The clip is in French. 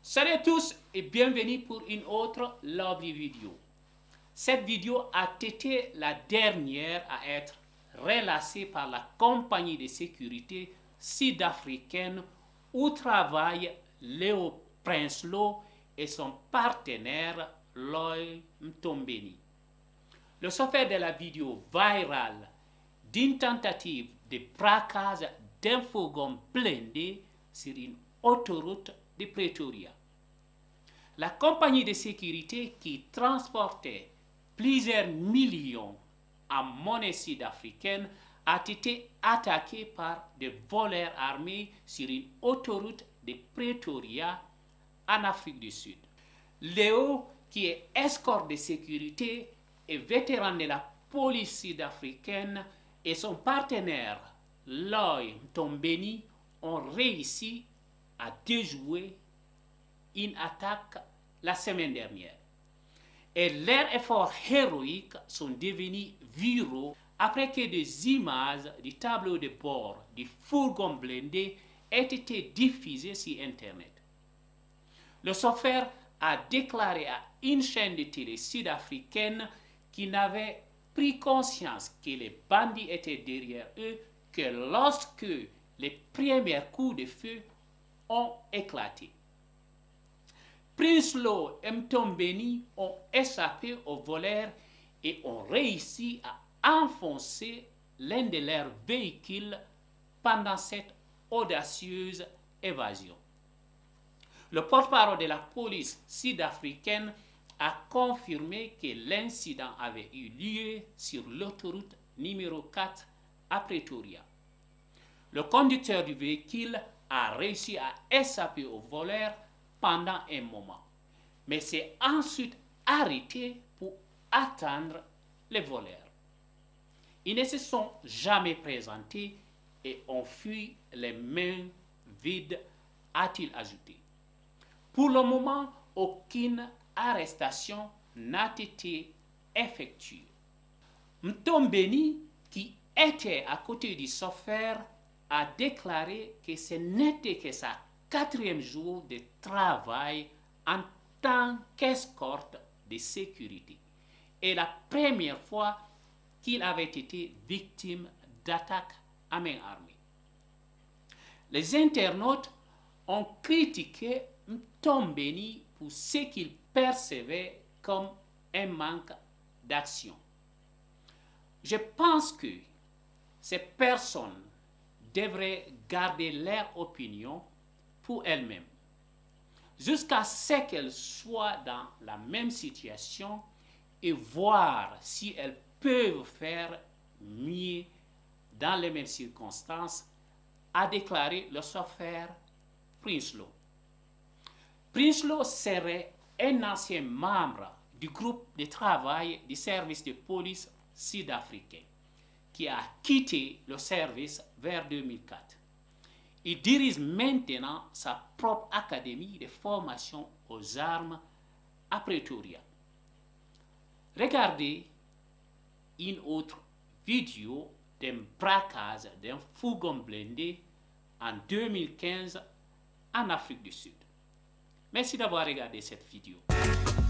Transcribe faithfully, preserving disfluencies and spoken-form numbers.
Salut à tous et bienvenue pour une autre lovely vidéo. Cette vidéo a été la dernière à être relâchée par la compagnie de sécurité sud-africaine où travaille Léo Prinsloo et son partenaire Lloyd Mtombeni. Le chauffeur de la vidéo virale d'une tentative de braquage d'un fourgon blindé sur une autoroute de Pretoria. La compagnie de sécurité qui transportait plusieurs millions en monnaie sud-africaine a été attaquée par des voleurs armés sur une autoroute de Pretoria en Afrique du Sud. Léo, qui est escorte de sécurité et vétéran de la police sud-africaine, et son partenaire Lloyd Mtombeni ont réussi à déjouer une attaque la semaine dernière. Et leurs efforts héroïques sont devenus viraux après que des images du tableau de bord du fourgon blindé aient été diffusées sur Internet. Le chauffeur a déclaré à une chaîne de télé sud-africaine qu'il n'avait pris conscience que les bandits étaient derrière eux que lorsque les premiers coups de feu ont éclaté. Prinsloo et Mtombeni ont échappé aux voleurs et ont réussi à enfoncer l'un de leurs véhicules pendant cette audacieuse évasion. Le porte-parole de la police sud-africaine a confirmé que l'incident avait eu lieu sur l'autoroute numéro quatre à Pretoria. Le conducteur du véhicule a réussi à échapper aux voleurs pendant un moment, mais s'est ensuite arrêté pour attendre les voleurs. Ils ne se sont jamais présentés et ont fui les mains vides, a-t-il ajouté. Pour le moment, aucune arrestation n'a été effectuée. Mtombeni, qui était à côté du chauffeur, a déclaré que ce n'était que sa quatrième jour de travail en tant qu'escorte de sécurité et la première fois qu'il avait été victime d'attaques à main armée. Les internautes ont critiqué Mtombeni pour ce qu'il percevait comme un manque d'action. Je pense que ces personnes devraient garder leur opinion pour elles-mêmes, jusqu'à ce qu'elles soient dans la même situation et voir si elles peuvent faire mieux dans les mêmes circonstances, a déclaré le chauffeur Prinsloo. Prinsloo serait un ancien membre du groupe de travail du service de police sud-africain qui a quitté le service vers deux mille quatre. Il dirige maintenant sa propre académie de formation aux armes à Pretoria. Regardez une autre vidéo d'un braquage d'un fourgon blindé en deux mille quinze en Afrique du Sud. Merci d'avoir regardé cette vidéo.